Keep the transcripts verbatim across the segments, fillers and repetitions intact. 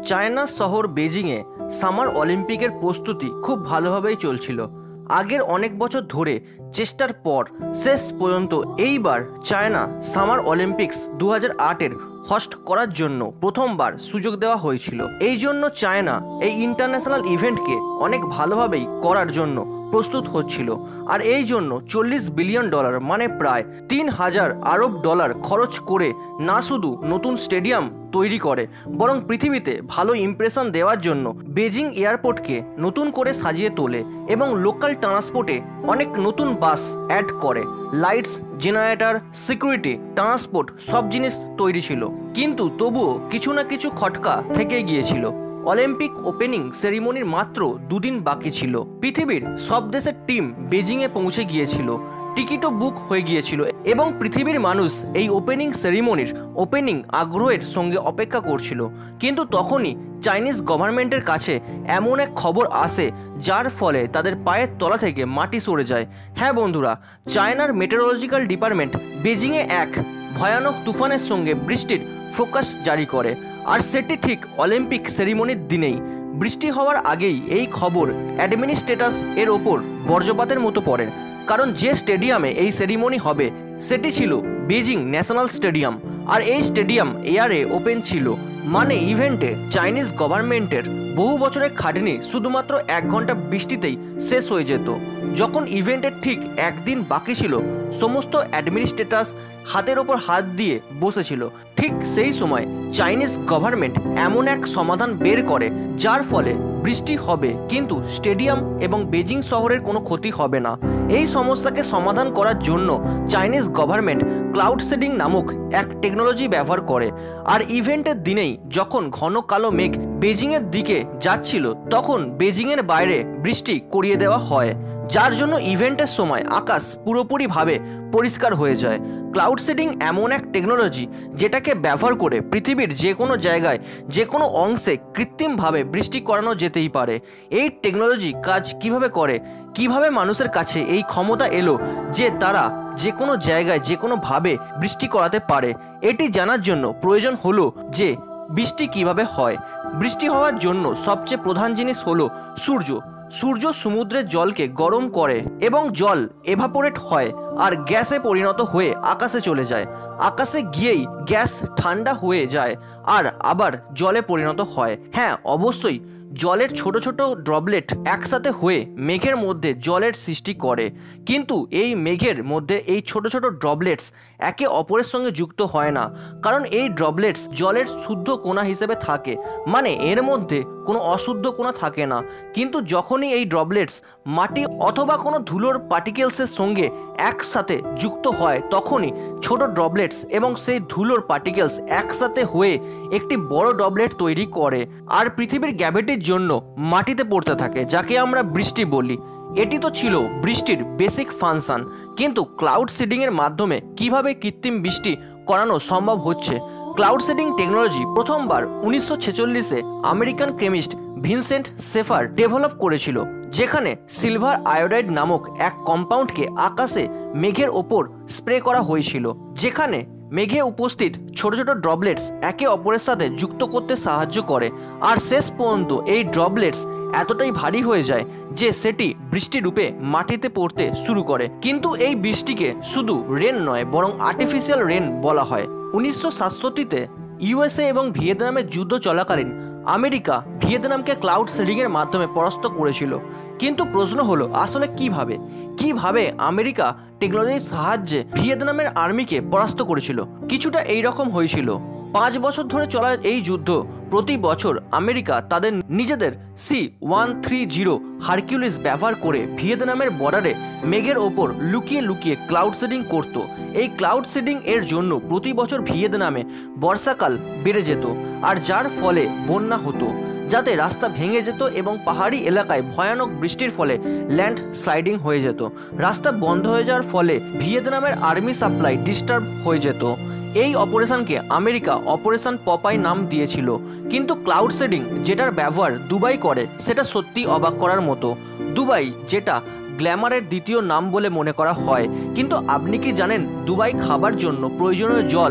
China শহর বেজিংয়ে summer অলিম্পিকের প্রস্তুতি খুব ভালোভাবেই চলছিল। আগের অনেক বছর ধরে চেষ্টার পর শেষ পর্যন্ত এইবার চায়না সামার অলিম্পিক্স দু হাজার আটের হোস্ট করার জন্য প্রথমবার সুযোগ দেওয়া হয়েছিল। এই জন্য চায়না এই ইন্টারন্যাশনাল ইভেন্টকে অনেক ভালোভাবেই করার জন্য প্রস্তুত হচ্ছিল। আর এই জন্য চল্লিশ বিলিয়ন ডলার মানে প্রায় তিন হাজার আরব ডলার খরচ করে না শুধু নতুন স্টেডিয়াম তৈরি করে, বরং পৃথিবীতে ভালো ইমপ্রেশন দেওয়ার জন্য বেজিং এয়ারপোর্টকে নতুন করে সাজিয়ে তোলে এবং লোকাল ট্রান্সপোর্টে অনেক নতুন বাস অ্যাড করে। লাইটস, জেনারেটর, সিকিউরিটি, ট্রান্সপোর্ট সব জিনিস তৈরি ছিল, কিন্তু তবুও কিছু না কিছু খটকা থেকে গিয়েছিল। অলিম্পিক ওপেনিং সেরিমনির মাত্র দুদিন বাকি ছিল। পৃথিবীর সব দেশের টিম বেজিংয়ে পৌঁছে গিয়েছিল, টিকিটও বুক হয়ে গিয়েছিল এবং পৃথিবীর মানুষ এই ওপেনিং সেরিমনির ওপেনিং আগ্রহের সঙ্গে অপেক্ষা করছিল। কিন্তু তখনই চাইনিজ গভর্নমেন্টের কাছে এমন এক খবর আসে যার ফলে তাদের পায়ের তলা থেকে মাটি সরে যায়। হ্যাঁ বন্ধুরা, চায়নার মেটেরোলজিক্যাল ডিপার্টমেন্ট বেজিংয়ে এক ভয়ানক তুফানের সঙ্গে বৃষ্টির ফোকাস জারি করে, আর সেটি ঠিক অলিম্পিক সেরিমনির দিনেই। বৃষ্টি হওয়ার আগেই এই খবর অ্যাডমিনিস্ট্রেটাস এর ওপর বজ্রপাতের মতো পড়ে, কারণ যে স্টেডিয়ামে এই সেরিমনি হবে সেটি ছিল বেজিং ন্যাশনাল স্টেডিয়াম, আর এই স্টেডিয়াম এয়ারে ওপেন ছিল। মানে ইভেন্টে চাইনিজ গভর্নমেন্টের বহু বছরের খাটনি শুধুমাত্র এক ঘন্টা বৃষ্টিতেই শেষ হয়ে যেত। যখন ইভেন্টের ঠিক একদিন বাকি ছিল, সমস্ত অ্যাডমিনিস্ট্রেটার্স হাতের ওপর হাত দিয়ে বসেছিল। ঠিক সেই সময় চাইনিজ গভর্নমেন্ট এমন এক সমাধান বের করে যার ফলে বৃষ্টি হবে কিন্তু স্টেডিয়াম এবং বেজিং শহরের কোনো ক্ষতি হবে না। এই সমস্যাকে সমাধান করার জন্য চাইনিজ গভর্নমেন্ট ক্লাউড সিডিং নামক এক টেকনোলজি ব্যবহার করে। আর ইভেন্টের দিনেই যখন ঘন কালো মেঘ বেজিংয়ের দিকে যাচ্ছিল, তখন বেজিংয়ের বাইরে বৃষ্টি করিয়ে দেওয়া হয়, যার জন্য ইভেন্টের সময় আকাশ পুরোপুরিভাবে পরিষ্কার হয়ে যায়। ক্লাউড সিডিং এমন এক টেকনোলজি যেটাকে ব্যবহার করে পৃথিবীর যে কোনো জায়গায় যে কোনো অংশে কৃত্রিমভাবে বৃষ্টি করানো যেতেই পারে। এই টেকনোলজি কাজ কিভাবে করে, কিভাবে মানুষের কাছে এই ক্ষমতা এলো যে তারা যে কোনো জায়গায় যে কোনোভাবে বৃষ্টি করাতে পারে, এটি জানার জন্য প্রয়োজন হলো যে বৃষ্টি কিভাবে হয়। বৃষ্টি হওয়ার জন্য সবচেয়ে প্রধান জিনিস হলো সূর্য। সূর্য সমুদ্রের জলকে গরম করে এবং জল এভাপোরেট হয় আর গ্যাসে পরিণত হয়ে আকাশে চলে যায়। আকাশে গিয়েই গ্যাস ঠান্ডা হয়ে যায় আর আবার জলে পরিণত হয়। হ্যাঁ, অবশ্যই জলের ছোট ছোট ড্রপলেট একসাথে হয়ে মেঘের মধ্যে জলের সৃষ্টি করে, কিন্তু এই মেঘের মধ্যে এই ছোট ছোট ড্রপলেটস একে অপরের সঙ্গে যুক্ত হয় না, কারণ এই ড্রপলেটস জলের শুদ্ধ কণা হিসেবে থাকে, মানে এর মধ্যে কোনো অশুদ্ধ কণা থাকে না। কিন্তু যখনই এই ড্রপলেটস মাটি অথবা কোনো ধুলোর পার্টিকেলসের সঙ্গে একসাথে যুক্ত হয়, তখনই ছোট ড্রপলেটস এবং সেই ধুলোর পার্টিকেলস একসাথে হয়ে একটি বড় ড্রপলেট তৈরি করে আর পৃথিবীর গ্র্যাভিটির জন্য মাটিতে পড়তে থাকে, যাকে আমরা বৃষ্টি বলি। এটি তো ছিল বৃষ্টির বেসিক ফাংশন, কিন্তু ক্লাউড সিডিংয়ের মাধ্যমে কিভাবে কৃত্রিম বৃষ্টি করানো সম্ভব হচ্ছে। ক্লাউড সিডিং টেকনোলজি প্রথমবার উনিশশো ছেচল্লিশে American chemist Vincent Schaefer develop করেছিল, যেখানে সিলভার আয়োডাইড নামক এক কম্পাউন্ডকে আকাশে মেঘের ওপর স্প্রে করা হয়েছিল, যেখানে মেঘে উপস্থিত ছোট ছোট ড্রপলেটস একে অপরের সাথে যুক্ত করতে সাহায্য করে। আর শেষ পর্যন্ত এই ড্রপলেটস এতটাই ভারী হয়ে যায় যে সেটি বৃষ্টি রূপে মাটিতে পড়তে শুরু করে। কিন্তু এই বৃষ্টিকে শুধু রেন নয়, বরং আর্টিফিশিয়াল রেন বলা হয়। উনিশশো সাতষট্টিতে ইউএসএ এবং ভিয়েতনামের যুদ্ধ চলাকালীন আমেরিকা ভিয়েতনামকে ক্লাউড সিডিংয়ের মাধ্যমে পরাস্ত করেছিল। কিন্তু প্রশ্ন হলো, আসলে কিভাবে কিভাবে আমেরিকা টেকনোলজির সাহায্যে ভিয়েতনামের আর্মিকে পরাস্ত করেছিল? কিছুটা এই রকম হয়েছিল। পাঁচ বছর ধরে চলা এই যুদ্ধ প্রতি বছর আমেরিকা তাদের নিজেদের C one three zero Hercules ব্যবহার করে ভিয়েতনামের বর্ডারে মেঘের ওপর লুকিয়ে লুকিয়ে ক্লাউড সিডিং করত। এই ক্লাউড সিডিং এর জন্য প্রতি বছর ভিয়েতনামে বর্ষাকাল বেড়ে যেত, আর যার ফলে বন্যা হতো, যাতে রাস্তা ভেঙে যেত এবং পাহাড়ি এলাকায় ভয়ানক বৃষ্টির ফলে ল্যান্ড স্লাইডিং হয়ে যেত। রাস্তা বন্ধ হয়ে যাওয়ার ফলে ভিয়েতনামের আর্মি সাপ্লাই ডিস্টার্ব হয়ে যেত। এই অপারেশনকে আমেরিকা অপারেশন পপাই নাম দিয়েছিল। কিন্তু ক্লাউড সিডিং যেটার ব্যবহার দুবাই করে সেটা সত্যি অবাক করার মতো। দুবাই যেটা গ্ল্যামারের দ্বিতীয় নাম বলে মনে করা হয়, কিন্তু আপনি কি জানেন দুবাই খাবার জন্য প্রয়োজনীয় জল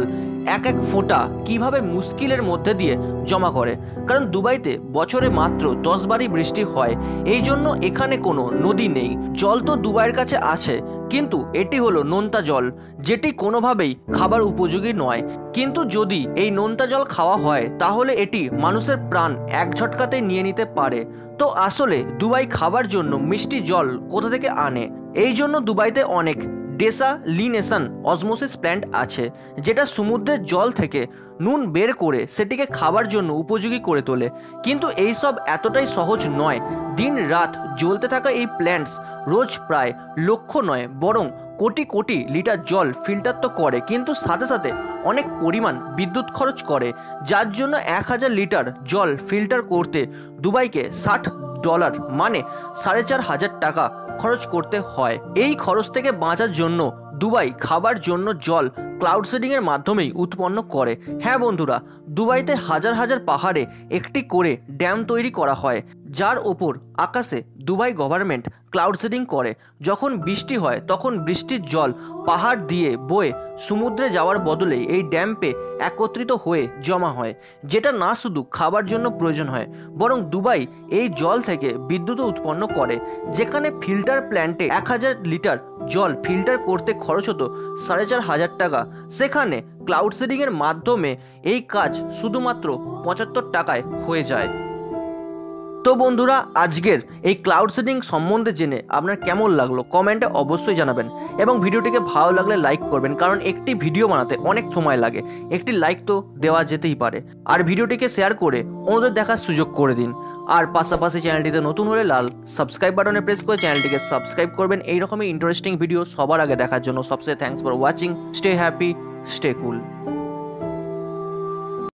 এক এক ফোঁটা কিভাবে মুশকিলের মধ্যে দিয়ে জমা করে। কারণ দুবাইতে বছরে মাত্র দশ বারই বৃষ্টি হয়, এই জন্য এখানে কোনো নদী নেই। জল তো দুবাইয়ের কাছে আছে, কিন্তু এটি হলো নোনতা জল, যেটি কোনোভাবেই খাবার উপযোগী নয়। কিন্তু যদি এই নোনতা জল খাওয়া হয় তাহলে এটি মানুষের প্রাণ এক ঝটকাতে নিয়ে নিতে পারে। তো আসলে দুবাই খাবার জন্য মিষ্টি জল কোথা থেকে আনে? এই জন্য দুবাইতে অনেক ডেসালিনেশন অসমোসিস প্ল্যান্ট আছে, যেটা সমুদ্রের জল থেকে নুন বের করে সেটিকে খাবার জন্য উপযোগী করে তোলে। কিন্তু এই সব এতটাই সহজ নয়। দিন রাত জ্বলতে থাকা এই প্ল্যান্টস রোজ প্রায় লক্ষ নয় বরং কোটি কোটি লিটার জল ফিল্টার তো করে, কিন্তু সাথে সাথে অনেক পরিমাণ বিদ্যুৎ খরচ করে, যার জন্য এক হাজার লিটার জল ফিল্টার করতে দুবাইকে ষাট ডলার মানে সাড়ে চার হাজার টাকা খরচ করতে হয়। এই খরচ থেকে বাঁচার জন্য দুবাই খাবার জন্য জল ক্লাউড সিডিং এর মাধ্যমেই উৎপন্ন করে। হ্যাঁ বন্ধুরা, দুবাইতে হাজার হাজার পাহাড়ে একটি করে ড্যাম তৈরি করা হয়, যার ওপর আকাশে দুবাই গভর্নমেন্ট ক্লাউড সিডিং করে। যখন বৃষ্টি হয় তখন বৃষ্টির জল পাহাড় দিয়ে বয়ে সমুদ্রে যাওয়ার বদলে এই ড্যাম্পে একত্রিত হয়ে জমা হয়, যেটা না শুধু খাবার জন্য প্রয়োজন হয় বরং দুবাই এই জল থেকে বিদ্যুৎও উৎপন্ন করে। যেখানে ফিল্টার প্ল্যান্টে এক হাজার লিটার জল ফিল্টার করতে খরচ হতো সাড়ে চার হাজার টাকা, সেখানে ক্লাউড সিডিং এর মাধ্যমে এই কাজ শুধুমাত্র পঁচাত্তর টাকায় হয়ে যায়। তো বন্ধুরা, আজকের এই ক্লাউড সিডিং সম্বন্ধে জেনে আপনার কেমন লাগলো কমেন্টে অবশ্যই জানাবেন, এবং ভিডিওটিকে ভালো লাগলে লাইক করবেন, কারণ একটি ভিডিও বানাতে অনেক সময় লাগে। একটি লাইক তো দেওয়া যেতেই পারে, আর ভিডিওটিকে শেয়ার করে অন্যদের দেখার সুযোগ করে দিন। আর পাশাপাশি চ্যানেলটিতে নতুন হলে লাল সাবস্ক্রাইব বাটনে প্রেস করে চ্যানেলটিকে সাবস্ক্রাইব করবেন এইরকমই ইন্টারেস্টিং ভিডিও সবার আগে দেখার জন্য। সবচেয়ে thanks for watching. Stay happy, stay cool.